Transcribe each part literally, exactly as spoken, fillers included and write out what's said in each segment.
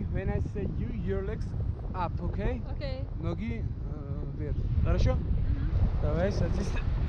okay? When I say you, your legs up, okay? Okay. Ноги э, вверх. Хорошо? Давай садись.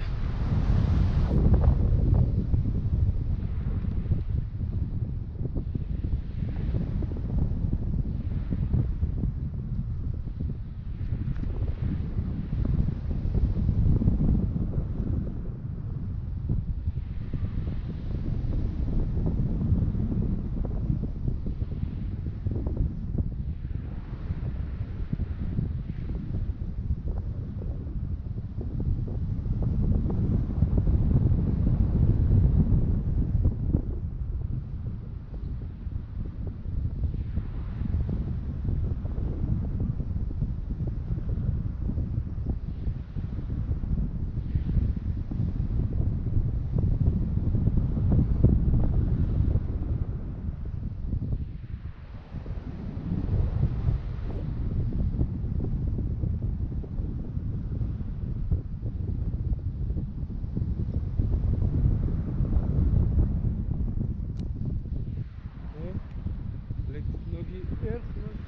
Ноги вверх.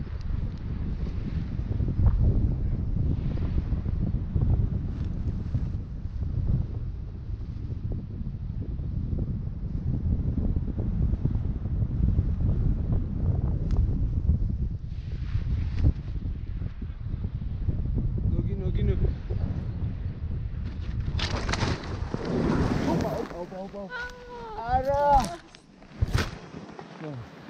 Ноги, ноги, ноги. Опа, опа, опа, опа. Ара!